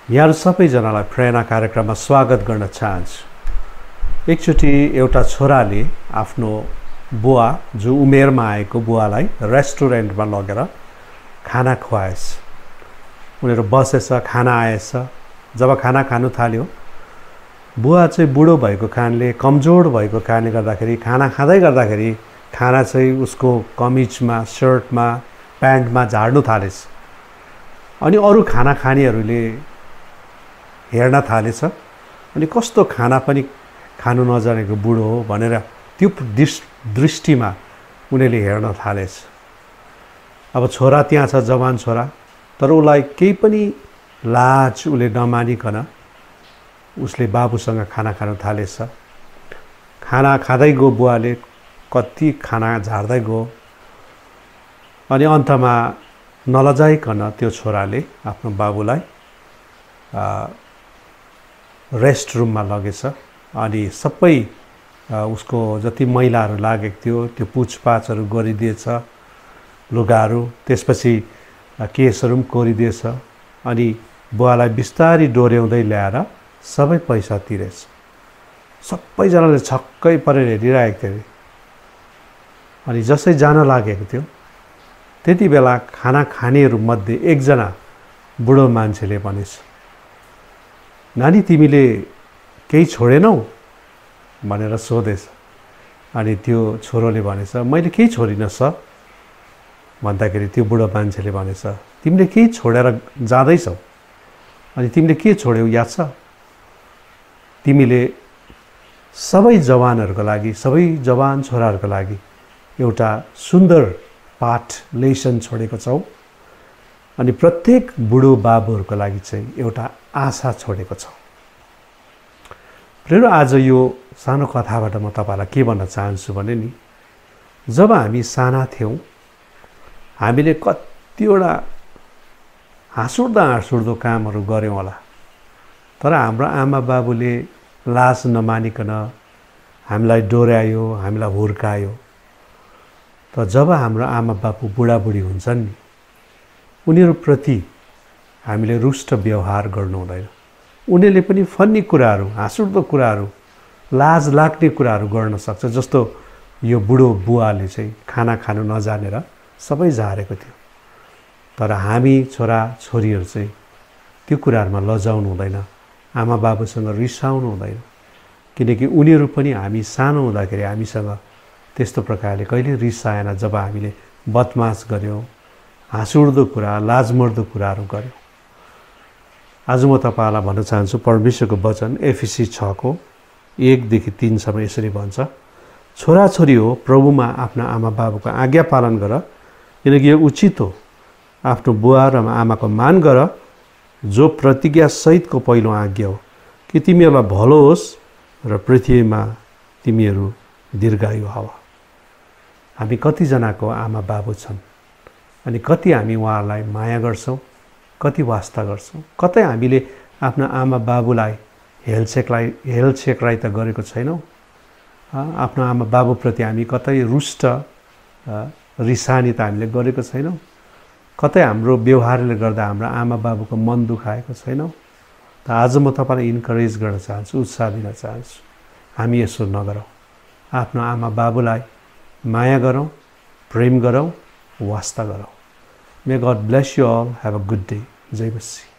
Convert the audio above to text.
यहाँहरु सबैजनालाई प्रेरणा कार्यक्रममा स्वागत गर्न चाहन्छु। एकचोटि एउटा छोराले आफ्नो बुवा जो उमेरमा आएको बुवालाई रेस्टुरेन्टमा लगेर खाना खुवाएछ। उनीहरु बसेछ, खाना आएछ। जब खाना खानु थाल्यो, बुवा चाहिँ बुढो भएको कारणले, कमजोर भएको कारणले गर्दाखेरि खाना खाँदै गर्दाखेरि खाना चाहिँ उसको कमिजमा, शर्टमा, प्यान्टमा झार्नु थालेछ। अनि अरु खाना खानेहरूले हेर्न थालेछ। अनि कस्तो खाना पनि खानु नजानेको बुढो हो भनेर त्यो दृष्टिमा उनीहरूले हेर्न थालेछ। अब छोरा त्यहाँ छ, जवान छोरा, तर उसलाई केही पनि लाज उसले नमानिकन उसले बाबुसँग खाना खान थालेछ। खाना खाँदै गयो, बुवाले कति खाना झार्दै गयो। अनि अन्तमा नलजाइकन त्यो छोराले आफ्नो बाबुलाई रेस्ट रुममा लगेछ। अनि सबै उसको जति मैलाहरू लागेको थियो त्यो पुछपाछहरू गरिदिएछ, लुगाहरू, त्यसपछि केसहरू पनि कोरिदिएछ। अनि बुवालाई बिस्तारी डोर्याउँदै ल्याएर सबै पैसा तिरेछ। सबैजनाले छक्कै परेर हेरिरहेको थियो। अनि जसै जान लागेको थियो त्यति बेला खाना खानेहरू मध्ये एकजना बुढो मान्छेले भनेछ, नानी तिमीले केही छोडेनौ भनेर सोधेछ। अनि त्यो छोरोले भनेछ, मैले केही छोडिन सर। भन्दाखेरि त्यो बुढो मान्छेले भनेछ, तिमीले केही छोडेर जाँदैछौ? अनि तिमीले के छोड्यौ याद छ? तिमीले सबै जवानहरूको लागि, सबै जवान छोराहरूको लागि एउटा सुन्दर पाठ, लेसन छोडेको छौ। अनि प्रत्येक बुढो बाबुहरूको लागि चाहिँ एउटा आशा छोडेको छ। प्रेरणा, आज यो सानो कथाबाट म तपाईलाई के भन्न चाहन्छु भने नि, जब हामी साना थियौं हामीले कतिवटा हाँसउठ्दो कामहरू गर्यौं होला, तर हाम्रो आमा बाबुले लाज नमानिकन हामीलाई डोर्यायो, हामीलाई हुर्कायो। तर जब हाम्रो आमा बाबु बुढाबुढी हुन्छन् नि, उनीहरुप्रति हामीले रुष्ट व्यवहार गर्नु हुँदैन। उनीहरूले पनि फन्नी कुराहरू, हाँसउठ्दो कुराहरू, लाज लाग्ने कुराहरू गर्न सक्छ। जस्तो यो बुढो बुवाले चाहिँ खाना खानु नजानेर सबै झारेको थियो। तर हामी छोरा छोरीहरू चाहिँ त्यो कुराहरुमा लजाउनु हुँदैन, आमा बाबुसँग रिसाउनु हुँदैन। किनकि उनीहरू पनि हामी सानो हुँदाखेरि हामीसँग त्यस्तो प्रकारले कहिले रिसाएन जब हामीले बदमास गर्यौं, हाँसउठ्दो कुरा, लाजमर्दो कुराहरू गर्यौं। आज म तपाईलाई भन्न चाहन्छु, परमेश्वरको वचन एफिसी 6 को 1 देखि 3 सम्म यसरी भन्छ, छोराछोरी हो प्रभुमा आफ्ना आमा बाबुको आज्ञा पालन गर, किनकि यो उचित हो। आफ्नो बुवा र आमाको मान गर, जो प्रतिज्ञा सहितको पहिलो आज्ञा हो, कि तिमीहरूलाई भलो होस् र पृथ्वीमा तिमीहरू दीर्घायु हवा। हामी कतिजनाको आमा बाबु छन् अनि कति हामी उहाँहरूलाई माया गर्छौं, कति वास्ता गर्छौं। कतै हामीले आफ्ना आमा बाबुलाई हेलचेक्राइ त गरेको छैनौं। आफ्नो आमा बाबुप्रति हामी कतै रुष्ट रिसानी त हामीले गरेको छैनौं। कतै हाम्रो व्यवहारले गर्दा हाम्रो आमा बाबुको मन दुखाएको छैनौं। त आज म तपाईलाई इन्करेज गर्न चाहन्छु, उत्साह दिन चाहन्छु, हामी यसो नगरौं। आफ्नो आमा बाबुलाई माया गरौं, प्रेम गरौं, वास्ता गरौं। May God bless you all. Have a good day. Jay Masih.